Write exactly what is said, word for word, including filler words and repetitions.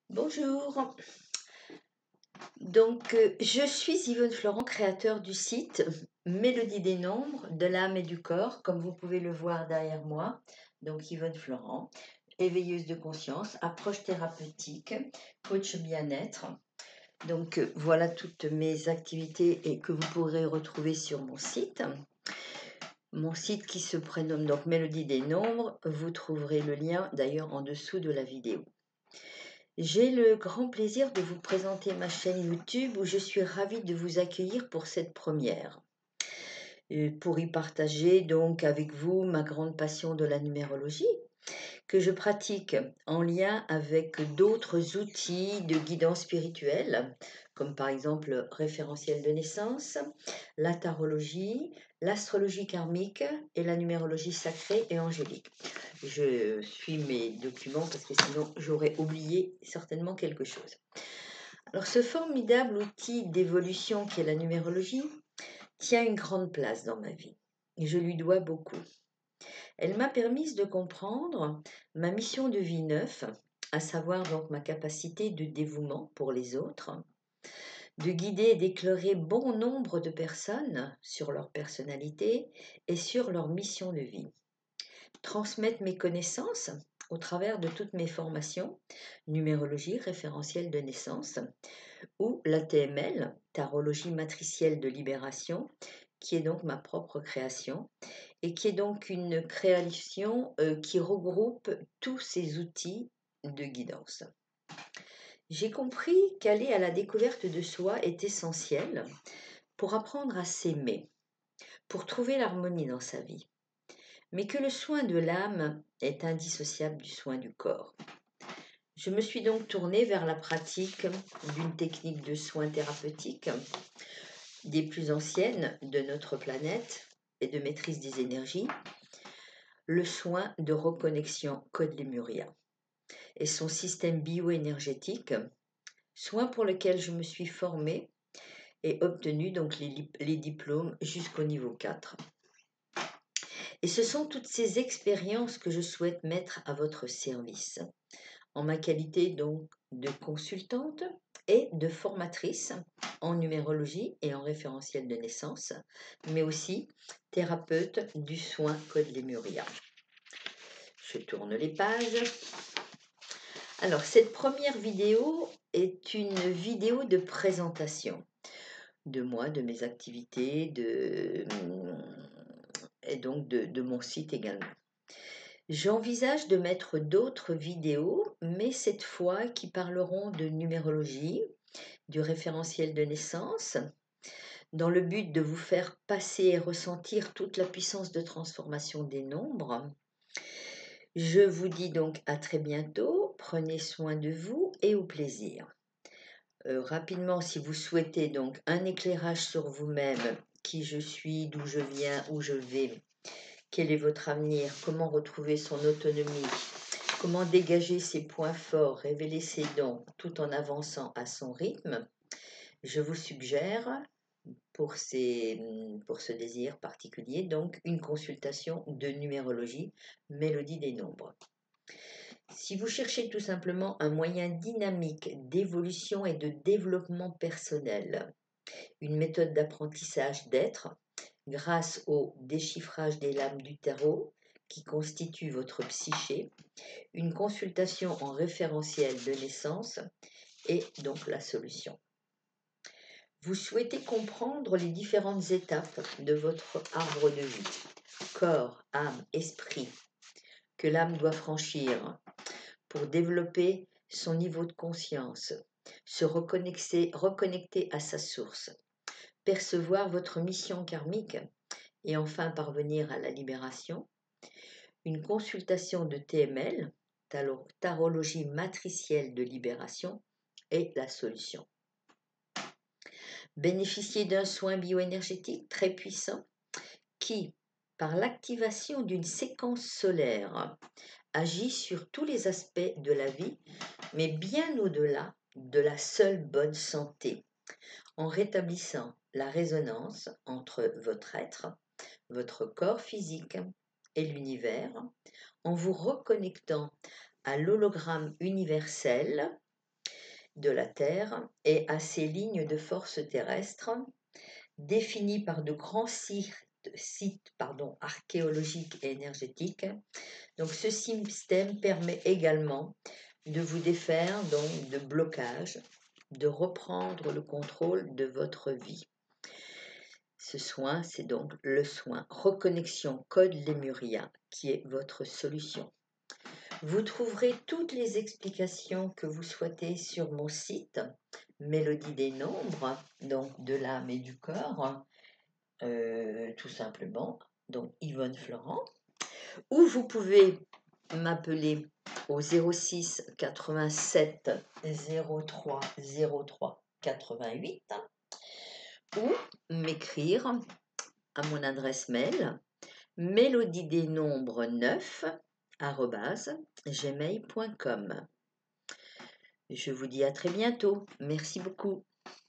Bonjour, donc euh, je suis Yvonne Florent, créateur du site Mélodie des nombres, de l'âme et du corps, comme vous pouvez le voir derrière moi. Donc Yvonne Florent, éveilleuse de conscience, approche thérapeutique, coach bien-être. Donc euh, voilà toutes mes activités et que vous pourrez retrouver sur mon site. Mon site qui se prénomme donc Mélodie des nombres, vous trouverez le lien d'ailleurs en dessous de la vidéo. J'ai le grand plaisir de vous présenter ma chaîne YouTube où je suis ravie de vous accueillir pour cette première. Et pour y partager donc avec vous ma grande passion de la numérologie que je pratique en lien avec d'autres outils de guidance spirituelle, comme par exemple le référentiel de naissance, la tarologie, l'astrologie karmique et la numérologie sacrée et angélique. Je suis mes documents parce que sinon j'aurais oublié certainement quelque chose. Alors ce formidable outil d'évolution qu'est la numérologie tient une grande place dans ma vie et je lui dois beaucoup. Elle m'a permis de comprendre ma mission de vie neuve, à savoir donc ma capacité de dévouement pour les autres, de guider et d'éclairer bon nombre de personnes sur leur personnalité et sur leur mission de vie. Transmettre mes connaissances au travers de toutes mes formations, numérologie, référentiel de naissance, ou la T M L, tarologie matricielle de libération, qui est donc ma propre création, et qui est donc une création euh, qui regroupe tous ces outils de guidance. J'ai compris qu'aller à la découverte de soi est essentiel pour apprendre à s'aimer, pour trouver l'harmonie dans sa vie, mais que le soin de l'âme est indissociable du soin du corps. Je me suis donc tournée vers la pratique d'une technique de soins thérapeutiques des plus anciennes de notre planète et de maîtrise des énergies, le soin de reconnexion Code Lemuria et son système bioénergétique, soin pour lequel je me suis formée et obtenu donc les, les diplômes jusqu'au niveau quatre. Et ce sont toutes ces expériences que je souhaite mettre à votre service, en ma qualité donc de consultante et de formatrice en numérologie et en référentiel de naissance, mais aussi thérapeute du soin Code Lemuria. Je tourne les pages. Alors, cette première vidéo est une vidéo de présentation de moi, de mes activités, de, et donc de, de mon site également. J'envisage de mettre d'autres vidéos, mais cette fois qui parleront de numérologie, du référentiel de naissance, dans le but de vous faire passer et ressentir toute la puissance de transformation des nombres. Je vous dis donc à très bientôt, prenez soin de vous et au plaisir. Euh, rapidement, si vous souhaitez donc un éclairage sur vous-même, qui je suis, d'où je viens, où je vais, quel est votre avenir, comment retrouver son autonomie, comment dégager ses points forts, révéler ses dons tout en avançant à son rythme, je vous suggère pour, ces, pour ce désir particulier donc une consultation de numérologie, Mélodie des nombres. Si vous cherchez tout simplement un moyen dynamique d'évolution et de développement personnel, une méthode d'apprentissage d'être grâce au déchiffrage des lames du tarot qui constitue votre psyché, une consultation en référentiel de naissance est donc la solution. Vous souhaitez comprendre les différentes étapes de votre arbre de vie, corps, âme, esprit, que l'âme doit franchir pour développer son niveau de conscience, se reconnecter, reconnecter à sa source, percevoir votre mission karmique et enfin parvenir à la libération. Une consultation de T M L, tarologie matricielle de libération, est la solution. Bénéficier d'un soin bioénergétique très puissant qui, par l'activation d'une séquence solaire, agit sur tous les aspects de la vie, mais bien au-delà de la seule bonne santé, en rétablissant la résonance entre votre être, votre corps physique et l'univers, en vous reconnectant à l'hologramme universel de la Terre et à ses lignes de force terrestres, définies par de grands sites, sites pardon, archéologiques et énergétiques. Donc ce système permet également de vous défaire donc, de blocages, de reprendre le contrôle de votre vie. Ce soin, c'est donc le soin Reconnexion Code Lémurien qui est votre solution. Vous trouverez toutes les explications que vous souhaitez sur mon site Mélodie des Nombres, donc de l'âme et du corps, euh, tout simplement, donc Yvonne Florent, ou vous pouvez m'appeler au zéro six quatre-vingt-sept zéro trois zéro trois quatre-vingt-huit ou m'écrire à mon adresse mail mélodie des nombres neuf arobase gmail point com. Je vous dis à très bientôt. Merci beaucoup.